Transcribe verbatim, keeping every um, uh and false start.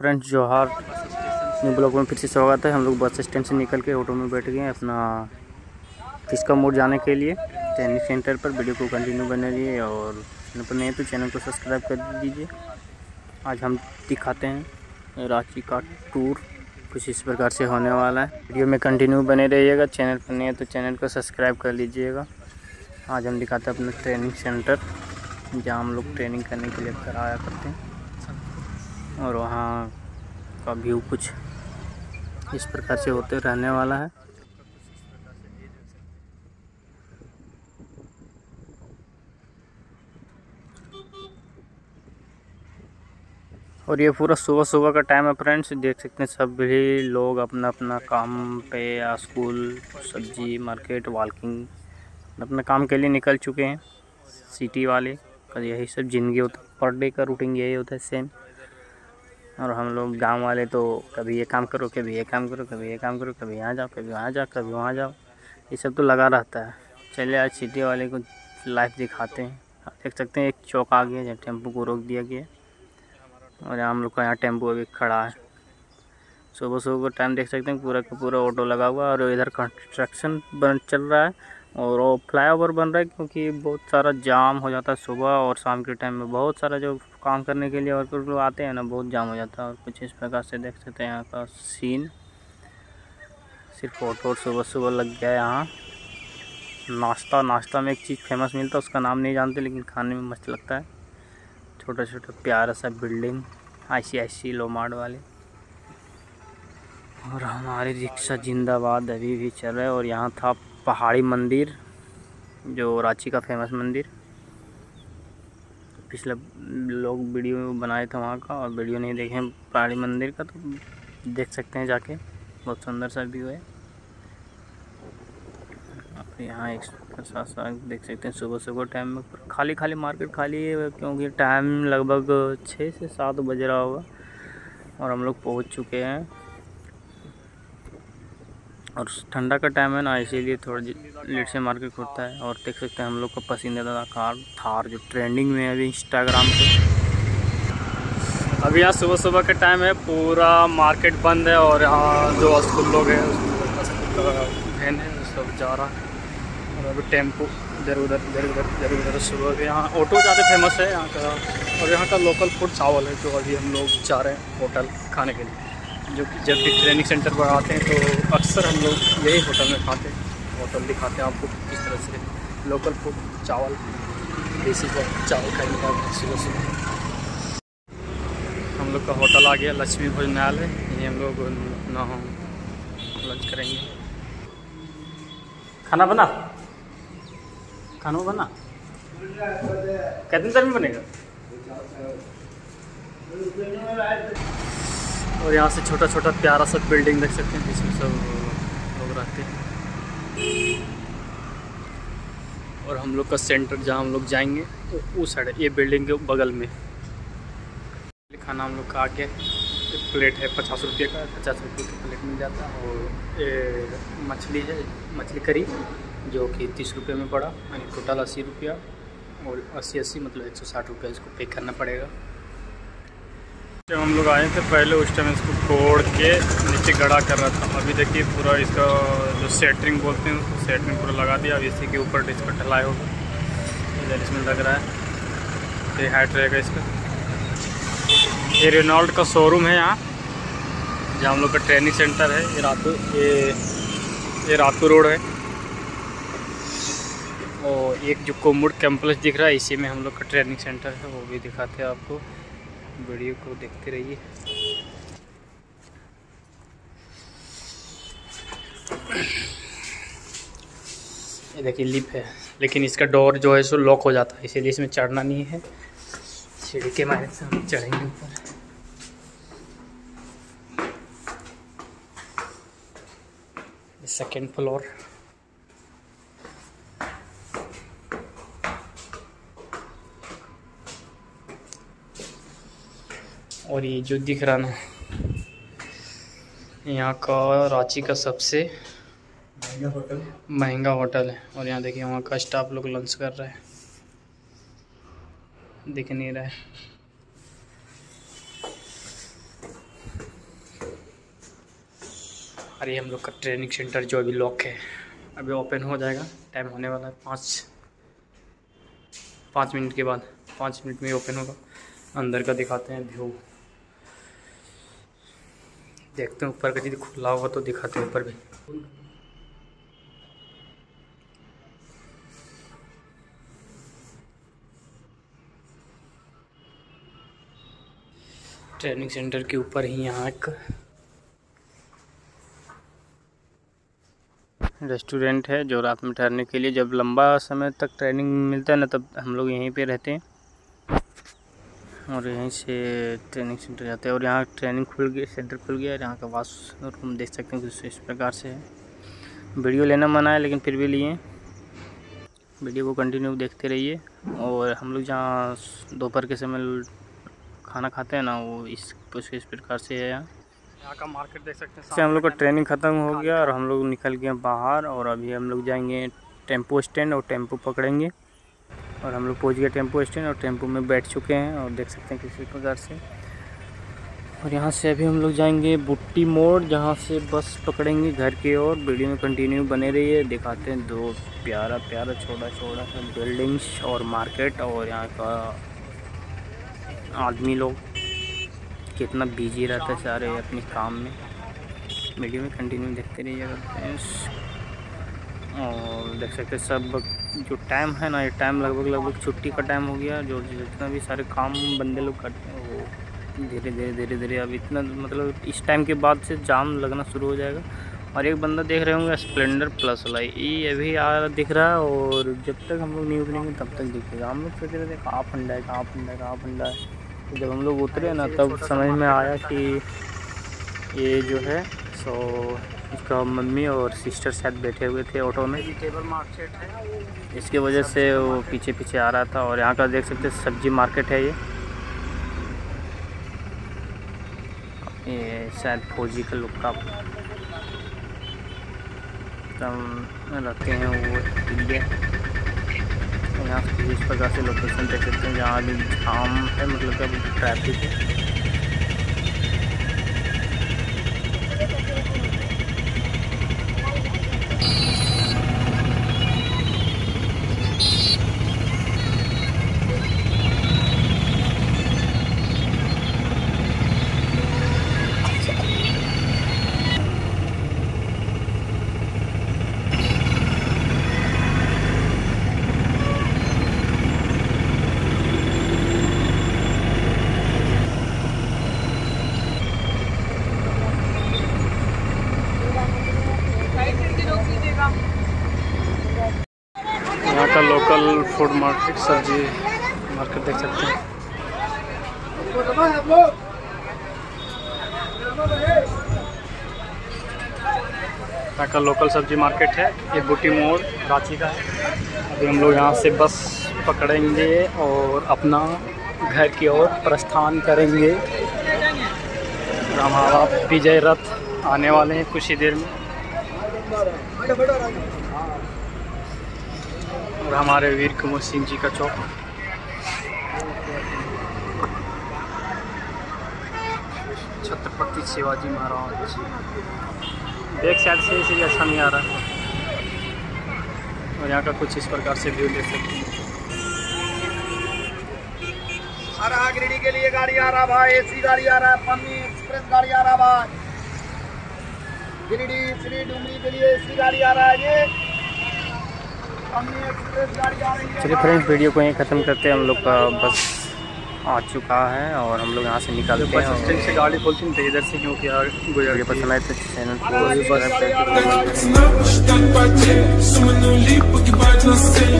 Friends जोहार, new blog में फिर से स्वागत है। हम लोग बस स्टैंड से निकल के ऑटो में बैठ गए हैं अपना किसका मोड़ जाने के लिए ट्रेनिंग सेंटर पर। वीडियो को कंटिन्यू बने रहिए और चैनल पर नहीं है तो चैनल को सब्सक्राइब कर दीजिए। आज हम दिखाते हैं रांची का टूर, कुछ इस प्रकार से होने वाला है। वीडियो में कंटिन्यू बने रहिएगा। चैनल पर नहीं है तो चैनल को सब्सक्राइब कर लीजिएगा। आज हम दिखाते हैं अपना ट्रेनिंग सेंटर जहाँ हम लोग ट्रेनिंग करने के लिए कराया करते हैं, और वहाँ का व्यू कुछ इस प्रकार से होते रहने वाला है। और ये पूरा सुबह सुबह का टाइम है फ्रेंड्स, देख सकते हैं सभी लोग अपना अपना काम पे या स्कूल, सब्जी मार्केट, वॉकिंग अपने काम के लिए निकल चुके हैं। सिटी वाले का यही सब ज़िंदगी होता है, पर डे का रूटीन यही होता है सेम। और हम लोग गांव वाले तो कभी ये काम करो, कभी ये काम करो, कभी ये काम करो, कभी यहाँ जाओ, कभी वहाँ जाओ, कभी वहाँ जाओ, ये सब तो लगा रहता है। चलिए आज सिटी वाले को लाइफ दिखाते हैं। आप देख सकते हैं एक चौक आ गया जहाँ टेम्पो को रोक दिया गया, और यहाँ हम लोग का यहाँ टेम्पो अभी खड़ा है। सुबह सुबह का टाइम देख सकते हैं, पूरा का पूरा ऑटो लगा हुआ है। और इधर कंस्ट्रक्शन बन चल रहा है और वो फ्लाईओवर बन रहा है, क्योंकि बहुत सारा जाम हो जाता है सुबह और शाम के टाइम में। बहुत सारा जो काम करने के लिए वर्कर लोग आते हैं ना, बहुत जाम हो जाता है। और कुछ इस प्रकार से देख सकते हैं यहाँ का सीन। सिर्फ ऑटो सुबह सुबह लग गया है यहाँ। नाश्ता नाश्ता में एक चीज़ फेमस मिलता है, उसका नाम नहीं जानते लेकिन खाने में मस्त लगता है। छोटा छोटा प्यारा सा बिल्डिंग आई सी आई सी लोमार्ड वाले, और हमारी रिक्शा जिंदाबाद अभी भी चल रहा है। और यहाँ था पहाड़ी मंदिर, जो रांची का फेमस मंदिर। पिछले लोग वीडियो बनाए थे वहाँ का, और वीडियो नहीं देखे पहाड़ी मंदिर का तो देख सकते हैं जाके, बहुत सुंदर सा व्यू है। और यहाँ एक साथ साथ देख सकते हैं सुबह सुबह टाइम में खाली खाली मार्केट खाली है, क्योंकि टाइम लगभग छः से सात बज रहा होगा और हम लोग पहुँच चुके हैं। और ठंडा का टाइम है ना, इसीलिए थोड़ा लेट से मार्केट खुलता है। और देख सकते हैं हम लोग का पसंदीदा कार थार, जो ट्रेंडिंग में है अभी इंस्टाग्राम पे। अभी यहाँ सुबह सुबह का टाइम है, पूरा मार्केट बंद है। और यहाँ जो स्कूल लोग हैं वैन है सब जा रहा है, और अभी टेम्पो इधर उधर इधर उधर इधर उधर सुबह के। यहाँ ऑटो ज़्यादा फेमस है यहाँ का। और यहाँ का लोकल फूड चावल है, जो अभी हम लोग जा रहे हैं होटल खाने के लिए। जो कि जब भी ट्रेनिंग सेंटर पर आते हैं तो अक्सर हम लोग यही होटल में खाते हैं। होटल दिखाते हैं आपको किस तरह से लोकल फूड चावल, देसी चावल खाने का सुबह सुबह। हम लोग का होटल आ गया लक्ष्मी भोजनालय, यहीं हम लोग ना हो लंच करेंगे। खाना बना खाना बना कितनी देर में बनेगा? और यहाँ से छोटा छोटा प्यारा सा बिल्डिंग देख सकते हैं, जिसमें सब लोग रहते हैं। और हम लोग का सेंटर जहाँ हम लोग जाएंगे वो उस साइड, ये बिल्डिंग के बगल में। खाना हम लोग का आ गया, एक प्लेट है पचास रुपये का, पचास रुपये की प्लेट मिल जाता है। और ये मछली है, मछली करी, जो कि तीस रुपये में पड़ा, यानी टोटल अस्सी रुपया। और अस्सी अस्सी मतलब एक सौ साठ रुपये इसको पे करना पड़ेगा। जब हम लोग आए थे पहले, उस टाइम इसको तोड़ के नीचे गड़ा कर रहा था। अभी देखिए पूरा इसका जो सेटरिंग बोलते हैं उसको सेटरिंग पूरा लगा दिया। अब इसी के ऊपर इसका ढलाई होगा, इधर इसमें लग रहा है। ये हाइट रहेगा इसका। ये रेनॉल्ट का शोरूम है यहाँ, जहाँ हम लोग का ट्रेनिंग सेंटर है। ये रातू ये ये रातू रोड है। और एक जो कोमुड कैंपस दिख रहा है, इसी में हम लोग का ट्रेनिंग सेंटर है, वो भी दिखाते हैं आपको। वीडियो को देखते रहिए। ये देखिए लिफ्ट है, लेकिन इसका डोर जो है सो लॉक हो जाता है, इसीलिए इसमें चढ़ना नहीं है। सीढ़ी के मारे से हम चढ़ेंगे ऊपर। Second floor. और ये जो दिख रहा ना, यहाँ का रांची का सबसे महंगा होटल महंगा होटल है। और यहाँ देखिए वहाँ का स्टाफ लोग लंच कर रहा है, दिख नहीं रहा है। और ये हम लोग का ट्रेनिंग सेंटर जो अभी लॉक है, अभी ओपन हो जाएगा। टाइम होने वाला है पाँच पाँच मिनट के बाद, पाँच मिनट में ओपन होगा। अंदर का दिखाते हैं व्यू, देखते हैं ऊपर का यदि खुला होगा तो दिखाते हैं ऊपर भी। ट्रेनिंग सेंटर के ऊपर ही यहाँ एक रेस्टोरेंट है जो रात में ठहरने के लिए, जब लंबा समय तक ट्रेनिंग मिलता है ना तब हम लोग यहीं पे रहते हैं और यहीं से ट्रेनिंग सेंटर जाते हैं। और यहाँ ट्रेनिंग खुल गया, सेंटर खुल गया। यहाँ का वाशरूम देख सकते हैं कुछ इस प्रकार से है। वीडियो लेना मना है लेकिन फिर भी लिए, वीडियो को कंटिन्यू देखते रहिए। और हम लोग जहाँ दोपहर के समय खाना खाते हैं ना वो इस कुछ इस प्रकार से है। यहाँ यहाँ का मार्केट देख सकते हैं। हम लोग का ट्रेनिंग ख़त्म हो गया और हम लोग निकल गए बाहर और अभी हम लोग जाएंगे टेम्पो स्टैंड और टेम्पो पकड़ेंगे। और हम लोग पहुँच गए टेम्पो स्टैंड और टेम्पो में बैठ चुके हैं और देख सकते हैं किसी प्रकार से। और यहाँ से अभी हम लोग जाएंगे बुट्टी मोड़, जहाँ से बस पकड़ेंगे घर की ओर। वीडियो में कंटिन्यू बने रहिए, दिखाते हैं दो प्यारा प्यारा छोटा छोटा सा बिल्डिंग्स और मार्केट। और यहाँ का आदमी लोग कितना बिजी रहता है सारे अपने काम में। वीडियो में कंटिन्यू देखते रहिएगा फ्रेंड्स। और देख सकते सब जो टाइम है ना, ये टाइम लगभग लगभग छुट्टी का टाइम हो गया। जो जितना भी सारे काम बंदे लोग करते हैं वो धीरे धीरे धीरे धीरे अब इतना मतलब इस टाइम के बाद से जाम लगना शुरू हो जाएगा। और एक बंदा देख रहे होंगे स्प्लेंडर प्लस वाला, ये अभी आ दिख रहा है और जब तक हम लोग नहीं उतरेंगे तब तक दिखेगा। हम लोग सोच रहे थे कहाँ फंडा है कहाँ फंडा है कहाँ फंडा है। तो जब हम लोग उतरे ना तब समझ में आया कि ये जो है सो इसका मम्मी और सिस्टर शायद बैठे हुए थे ऑटो में। वेजिटेबल मार्केट है, इसके वजह से वो पीछे पीछे आ रहा था। और यहाँ का देख सकते हैं सब्जी मार्केट है। ये ये शायद फौजी का लुक का रहते हैं वो एरिया। यहाँ से इस प्रकार से लोकेशन देख सकते हैं जहाँ अभी जाम है, मतलब कि ट्रैफिक है। यहाँ का लोकल फूड मार्केट, सब्जी मार्केट देख सकते हैं। यहाँ का लोकल सब्जी मार्केट है। ये बुट्टी मोड़ रांची का है। अभी हम लोग यहाँ से बस पकड़ेंगे और अपना घर की ओर प्रस्थान करेंगे। हमारा विजय रथ आने वाले हैं कुछ ही देर में। और हमारे वीर कुंवर सिंह जी का चौक, छत्रपति शिवाजी महाराज। बैक साइड से इसीलिए अच्छा नहीं आ रहा है। और यहाँ का कुछ इस प्रकार से व्यू ले सकते हैं। आ रहा गिरिडीह के लिए गाड़ी आ रहा भाई, एसी गाड़ी आ रहा है, पन्नी एक्सप्रेस गाड़ी आ रहा भाई। गिरिडीह श्री डुमरी के लिए एसी गाड़ी आ रहा है, ये पन्नी एक्सप्रेस गाड़ी आ रही है। चलिए फ्रेंड्स, वीडियो को यहीं ख़त्म करते हैं। हम लोग का बस आ चुका है और हम लोग यहाँ से निकालते हैं। बस स्टैंड से गाड़ी खोलती हैं तो इधर से क्योंकि यार वीडियो पसंद आए तो चैनल को सब्सक्राइब करके